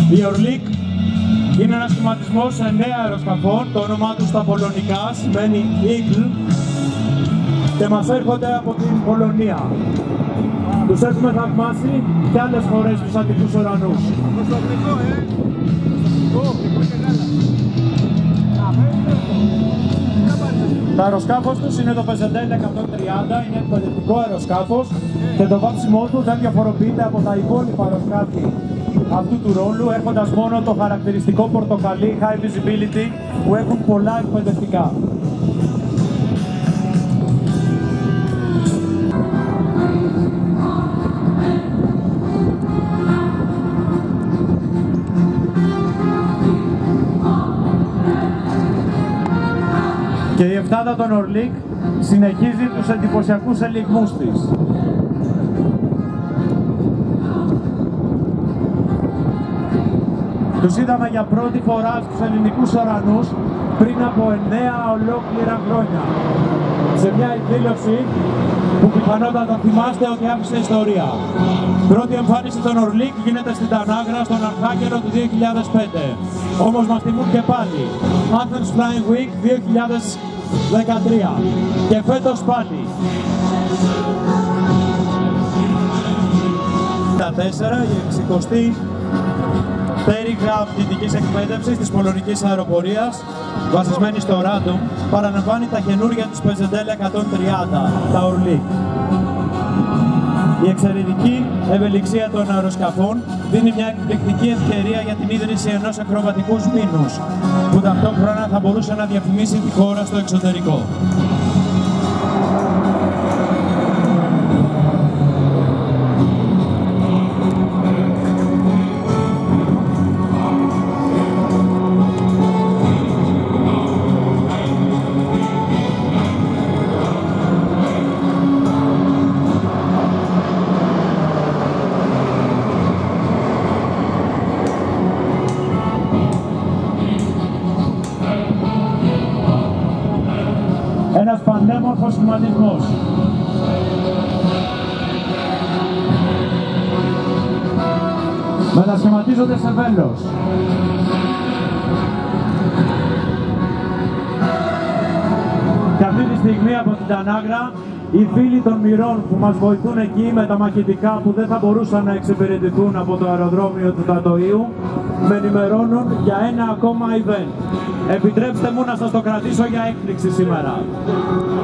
Η Orlik είναι ένας σχηματισμός 9 αεροσκαφών, το όνομά του στα πολωνικά σημαίνει Eagle και μας έρχονται από την Πολωνία. Τους έχουμε θαυμάσει και άλλες φορές στους Αττικούς ουρανούς. Το αεροσκάφος τους είναι το PZL 130, είναι εκπαιδευτικό αεροσκάφος και το βάψιμό του δεν διαφοροποιείται από τα υπόλοιπα αεροσκάφη αυτού του ρόλου, έχοντας μόνο το χαρακτηριστικό πορτοκαλί high visibility που έχουν πολλά εκπαιδευτικά. Και η εφτάδα των Orlik συνεχίζει τους εντυπωσιακούς ελιγμούς της. Τους είδαμε για πρώτη φορά στους ελληνικούς ουρανούς πριν από 9 ολόκληρα χρόνια. Σε μια εκδήλωση που πιθανότατα θυμάστε ότι άφησε ιστορία. Πρώτη εμφάνιση των Orlik γίνεται στην Τανάγρα στον Αρχάγγελο του 2005. Όμως μας τιμούν και πάλι. Athens Flying Week 2013. Και φέτος πάλι. Τα 4, η 60η πτέρυγα πτυτικής εκπαίδευσης της πολωνικής αεροπορίας, βασισμένη στο Radom, παραλαμβάνει τα καινούργια τους PZL 130, τα Orlik. Η εξαιρετική ευελιξία των αεροσκαφών δίνει μια εκπληκτική ευκαιρία για την ίδρυση ενός ακροβατικού σπίνους, που ταυτόχρονα θα μπορούσε να διαφημίσει τη χώρα στο εξωτερικό. Ένας πανέμορφος σχηματισμός. Μετασχηματίζονται σε βέλος. Και αυτή τη στιγμή από την Τανάγρα οι φίλοι των μοιρών που μας βοηθούν εκεί με τα μαχητικά που δεν θα μπορούσαν να εξυπηρετηθούν από το αεροδρόμιο του Τατοΐου με ενημερώνουν για ένα ακόμα event. Επιτρέψτε μου να σας το κρατήσω για έκπληξη σήμερα.